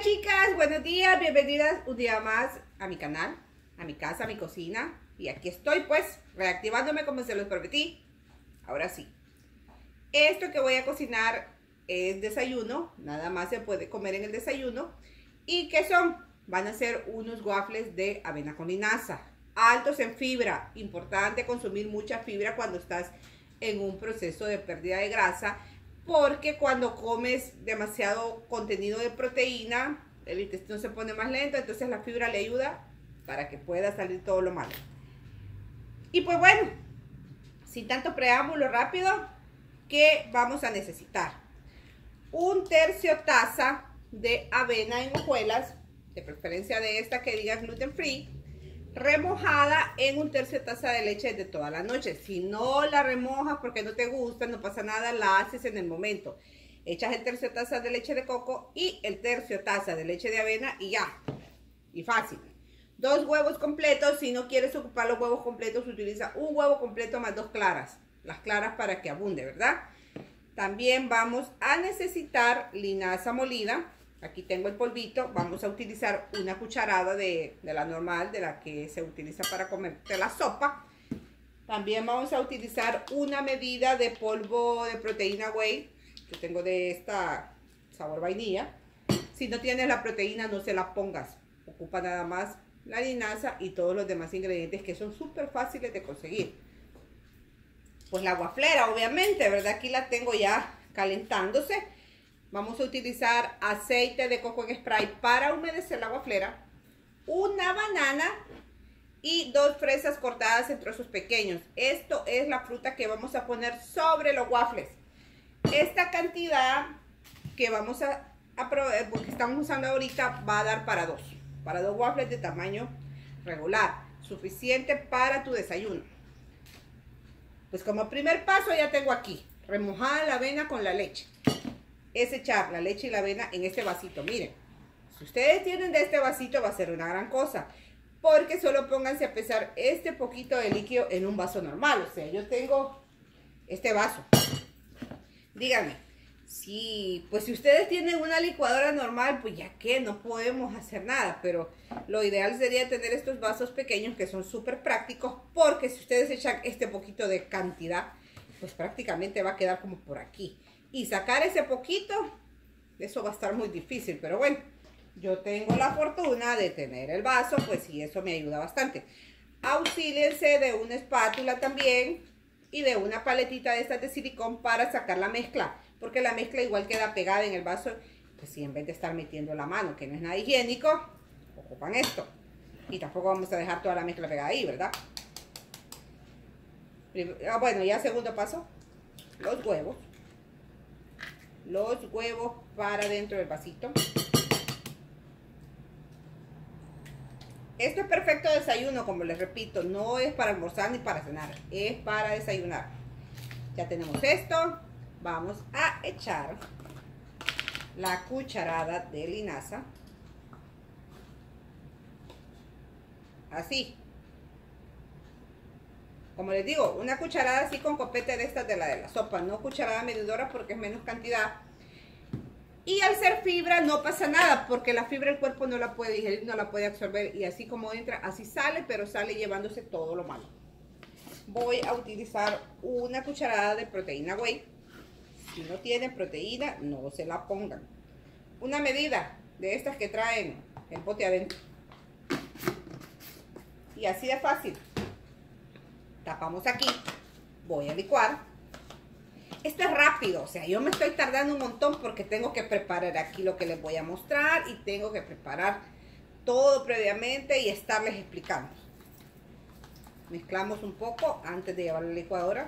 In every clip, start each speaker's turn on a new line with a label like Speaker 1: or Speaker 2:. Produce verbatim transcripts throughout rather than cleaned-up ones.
Speaker 1: chicas, buenos días, bienvenidas un día más a mi canal, a mi casa, a mi cocina. Y aquí estoy pues reactivándome como se los prometí. Ahora sí, esto que voy a cocinar es desayuno, nada más se puede comer en el desayuno. ¿Y qué son? Van a ser unos waffles de avena con linaza, altos en fibra. Importante consumir mucha fibra cuando estás en un proceso de pérdida de grasa, porque cuando comes demasiado contenido de proteína, el intestino se pone más lento, entonces la fibra le ayuda para que pueda salir todo lo malo. Y pues bueno, sin tanto preámbulo, rápido, ¿qué vamos a necesitar? Un tercio taza de avena en hojuelas, de preferencia de esta que diga gluten free, remojada en un tercio taza de leche de toda la noche. Si no la remojas porque no te gusta, no pasa nada, la haces en el momento. Echas el tercio taza de leche de coco y el tercio taza de leche de avena y ya. Y fácil. Dos huevos completos. Si no quieres ocupar los huevos completos, utiliza un huevo completo más dos claras. Las claras para que abunde, ¿verdad? También vamos a necesitar linaza molida. Aquí tengo el polvito. Vamos a utilizar una cucharada de, de la normal, de la que se utiliza para comerte la sopa. También vamos a utilizar una medida de polvo de proteína whey, que tengo de esta sabor vainilla. Si no tienes la proteína, no se la pongas. Ocupa nada más la linaza y todos los demás ingredientes que son súper fáciles de conseguir. Pues la waflera, obviamente, ¿verdad? Aquí la tengo ya calentándose. Vamos a utilizar aceite de coco en spray para humedecer la waflera, una banana y dos fresas cortadas en trozos pequeños. Esto es la fruta que vamos a poner sobre los waffles. Esta cantidad que vamos a, a proveer, porque estamos usando ahorita, va a dar para dos. Para dos waffles de tamaño regular. Suficiente para tu desayuno. Pues como primer paso ya tengo aquí, remojada la avena con la leche. Es echar la leche y la avena en este vasito. Miren, si ustedes tienen de este vasito va a ser una gran cosa, porque solo pónganse a pesar este poquito de líquido en un vaso normal. O sea, yo tengo este vaso. Díganme, si, pues si ustedes tienen una licuadora normal, pues ya que no podemos hacer nada, pero lo ideal sería tener estos vasos pequeños que son súper prácticos, porque si ustedes echan este poquito de cantidad, pues prácticamente va a quedar como por aquí. Y sacar ese poquito, eso va a estar muy difícil, pero bueno, yo tengo la fortuna de tener el vaso, pues sí, eso me ayuda bastante. Auxíliense de una espátula también y de una paletita de estas de silicón para sacar la mezcla, porque la mezcla igual queda pegada en el vaso, pues sí, en vez de estar metiendo la mano, que no es nada higiénico, ocupan esto. Y tampoco vamos a dejar toda la mezcla pegada ahí, ¿verdad? Bueno, ya segundo paso, los huevos. Los huevos para dentro del vasito. Esto es perfecto desayuno, como les repito, no es para almorzar ni para cenar, es para desayunar. Ya tenemos esto, vamos a echar la cucharada de linaza, así. Como les digo, una cucharada así con copete de estas de la de la sopa, no cucharada medidora porque es menos cantidad. Y al ser fibra no pasa nada, porque la fibra el cuerpo no la puede digerir, no la puede absorber. Y así como entra, así sale, pero sale llevándose todo lo malo. Voy a utilizar una cucharada de proteína whey. Si no tienen proteína, no se la pongan. Una medida de estas que traen el bote adentro. Y así de fácil. Tapamos aquí, voy a licuar. Esto es rápido, o sea, yo me estoy tardando un montón porque tengo que preparar aquí lo que les voy a mostrar y tengo que preparar todo previamente y estarles explicando. Mezclamos un poco antes de llevar a la licuadora.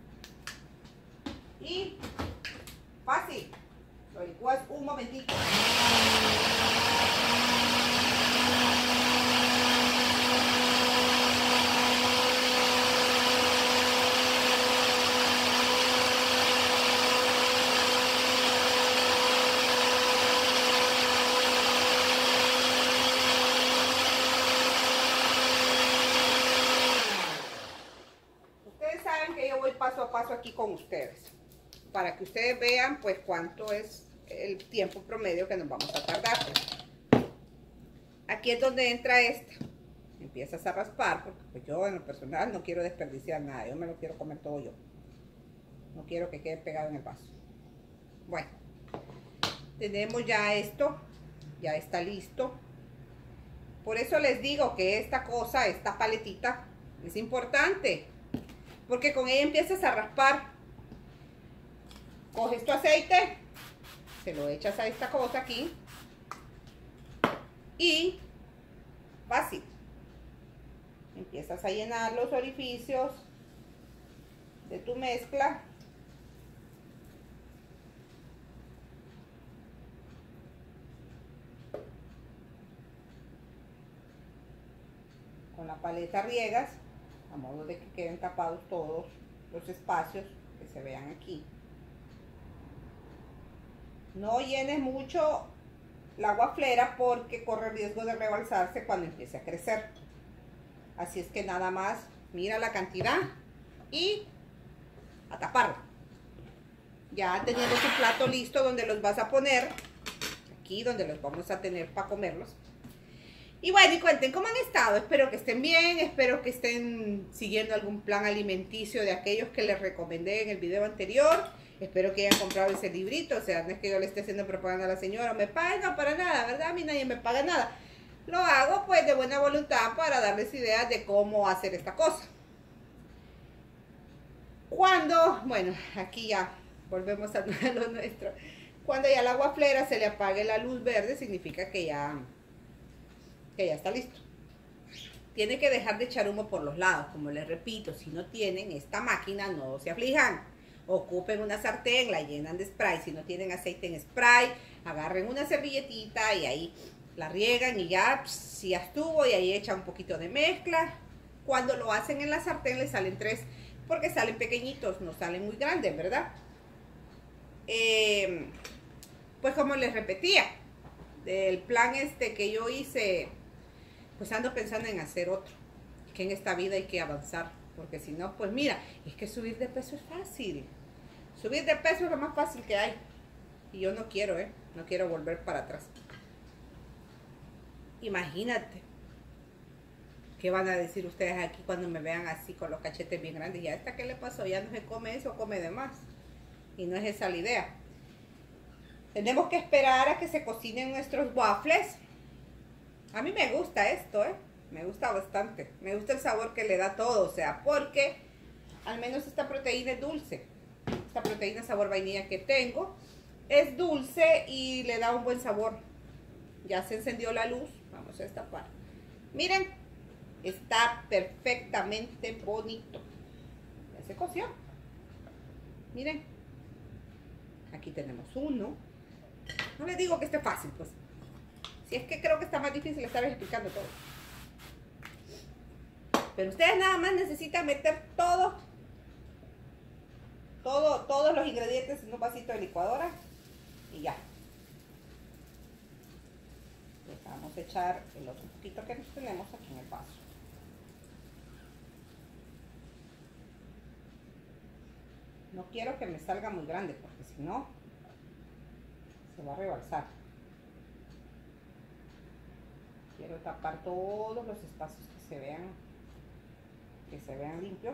Speaker 1: Y fácil, lo licuas un momentito. Paso a paso aquí con ustedes para que ustedes vean pues cuánto es el tiempo promedio que nos vamos a tardar. Aquí es donde entra esta. Empiezas a raspar, porque pues yo en lo personal no quiero desperdiciar nada. Yo me lo quiero comer todo yo. No quiero que quede pegado en el vaso. Bueno, tenemos ya esto. Ya está listo. Por eso les digo que esta cosa, esta paletita, es importante. Porque con ella empiezas a raspar. Coges tu aceite, se lo echas a esta cosa aquí. Y fácil. Empiezas a llenar los orificios de tu mezcla. Con la paleta riegas, a modo de que queden tapados todos los espacios que se vean aquí. No llenes mucho la guaflera porque corre riesgo de rebalsarse cuando empiece a crecer. Así es que nada más mira la cantidad y a taparlo. Ya teniendo tu plato listo donde los vas a poner, aquí donde los vamos a tener para comerlos. Y bueno, y cuenten cómo han estado. Espero que estén bien, espero que estén siguiendo algún plan alimenticio de aquellos que les recomendé en el video anterior. Espero que hayan comprado ese librito. O sea, no es que yo le esté haciendo propaganda a la señora, me pagan, no, para nada, ¿verdad? A mí nadie me paga nada. Lo hago pues de buena voluntad para darles ideas de cómo hacer esta cosa. Cuando, bueno, aquí ya volvemos a lo nuestro. Cuando ya la guaflera se le apague la luz verde, significa que ya, que ya está listo. Tiene que dejar de echar humo por los lados. Como les repito, si no tienen esta máquina, no se aflijan. Ocupen una sartén, la llenan de spray. Si no tienen aceite en spray, agarren una servilletita y ahí la riegan y ya, pss, si ya estuvo, y ahí echan un poquito de mezcla. Cuando lo hacen en la sartén les salen tres, porque salen pequeñitos, no salen muy grandes, ¿verdad? Eh, pues como les repetía, del plan este que yo hice, pues ando pensando en hacer otro. Que en esta vida hay que avanzar, porque si no, pues mira, es que subir de peso es fácil. Subir de peso es lo más fácil que hay. Y yo no quiero, ¿eh? No quiero volver para atrás. Imagínate. ¿Qué van a decir ustedes aquí cuando me vean así con los cachetes bien grandes? ¿Y a esta qué le pasó? Ya no se come eso, come de más. Y no es esa la idea. Tenemos que esperar a que se cocinen nuestros waffles. A mí me gusta esto, ¿eh? Me gusta bastante. Me gusta el sabor que le da todo. O sea, porque al menos esta proteína es dulce. Esta proteína sabor vainilla que tengo es dulce y le da un buen sabor. Ya se encendió la luz. Vamos a destapar. Miren, está perfectamente bonito. Ya se coció. Miren. Aquí tenemos uno. No les digo que esté fácil, pues. Si es que creo que está más difícil estar explicando todo. Pero ustedes nada más necesitan meter todo, todo, todos los ingredientes en un vasito de licuadora y ya. Les vamos a echar el otro poquito que nos tenemos aquí en el vaso. No quiero que me salga muy grande porque si no se va a rebalsar. Quiero tapar todos los espacios que se vean que se vean limpios.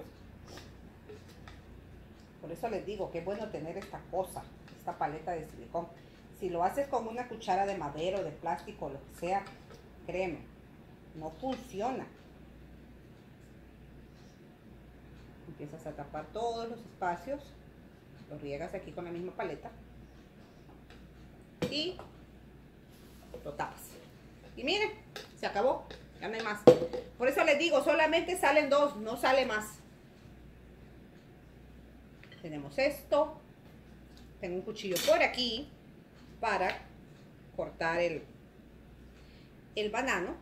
Speaker 1: Por eso les digo que es bueno tener esta cosa, esta paleta de silicón. Si lo haces con una cuchara de madera o de plástico, lo que sea, créeme, no funciona. Empiezas a tapar todos los espacios, lo riegas aquí con la misma paleta y lo tapas. Y miren, se acabó, ya no hay más. Por eso les digo, solamente salen dos, no sale más. Tenemos esto. Tengo un cuchillo por aquí para cortar el, el banano.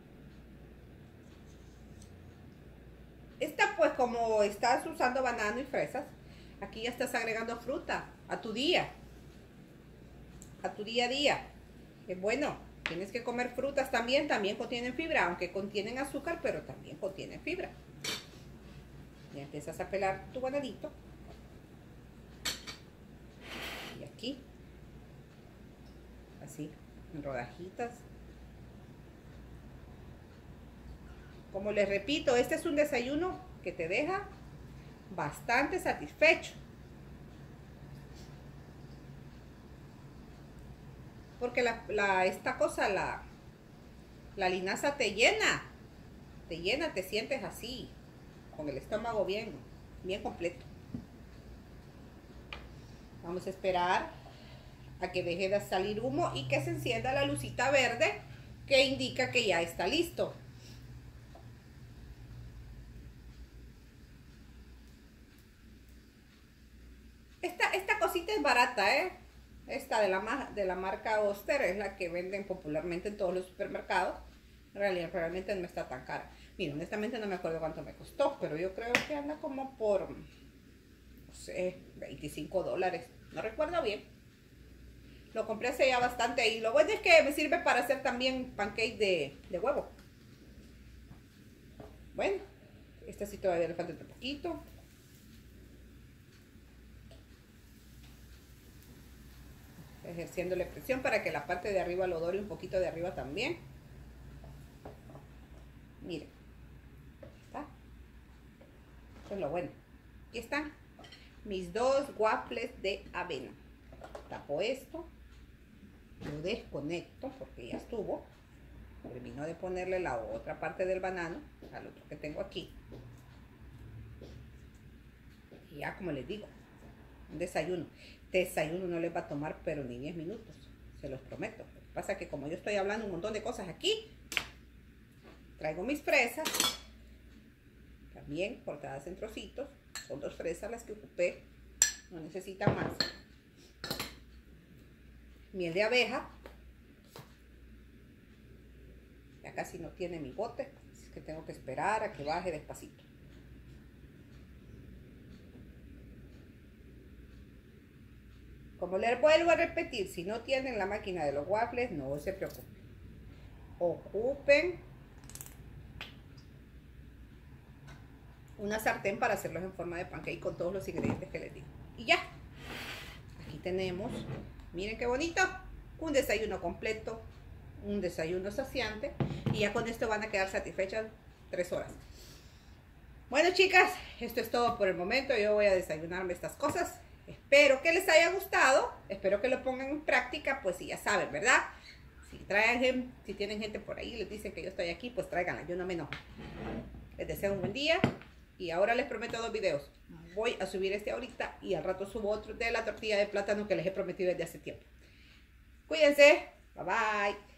Speaker 1: Esta pues como estás usando banano y fresas, aquí ya estás agregando fruta a tu día. A tu día a día. Es bueno. Tienes que comer frutas también, también contienen fibra, aunque contienen azúcar, pero también contienen fibra. Ya empiezas a pelar tu bananito. Y aquí así, en rodajitas. Como les repito, este es un desayuno que te deja bastante satisfecho. Porque la, la, esta cosa, la, la linaza te llena. Te llena, te sientes así, con el estómago bien, bien completo. Vamos a esperar a que deje de salir humo y que se encienda la lucita verde que indica que ya está listo. Esta, esta cosita es barata, ¿eh? Esta de la, de la marca Oster es la que venden popularmente en todos los supermercados. En realidad, realmente no está tan cara. Mira, honestamente no me acuerdo cuánto me costó, pero yo creo que anda como por, no sé, veinticinco dólares. No recuerdo bien. Lo compré hace ya bastante y lo bueno es que me sirve para hacer también pancake de, de huevo. Bueno, esta sí todavía le falta un poquito. Ejerciéndole presión para que la parte de arriba lo dore un poquito de arriba también. Miren, ¿está? Eso es lo bueno. Aquí están mis dos waffles de avena. Tapo esto, lo desconecto porque ya estuvo. Termino de ponerle la otra parte del banano al otro que tengo aquí. Y ya, como les digo, un desayuno. Desayuno no les va a tomar pero ni diez minutos, se los prometo. Lo que pasa es que como yo estoy hablando un montón de cosas aquí, traigo mis fresas, también cortadas en trocitos. Son dos fresas las que ocupé, no necesitan más. Miel de abeja. Ya casi no tiene mi bote, así que tengo que esperar a que baje despacito. Como les vuelvo a repetir, si no tienen la máquina de los waffles, no se preocupen. Ocupen una sartén para hacerlos en forma de pancake con todos los ingredientes que les digo. Y ya, aquí tenemos, miren qué bonito, un desayuno completo, un desayuno saciante. Y ya con esto van a quedar satisfechas tres horas. Bueno, chicas, esto es todo por el momento. Yo voy a desayunarme estas cosas. Espero que les haya gustado, espero que lo pongan en práctica, pues si ya saben, ¿verdad? Si traen, si tienen gente por ahí y les dicen que yo estoy aquí, pues tráiganla, yo no me enojo. Les deseo un buen día y ahora les prometo dos videos. Voy a subir este ahorita y al rato subo otro de la tortilla de plátano que les he prometido desde hace tiempo. Cuídense, bye bye.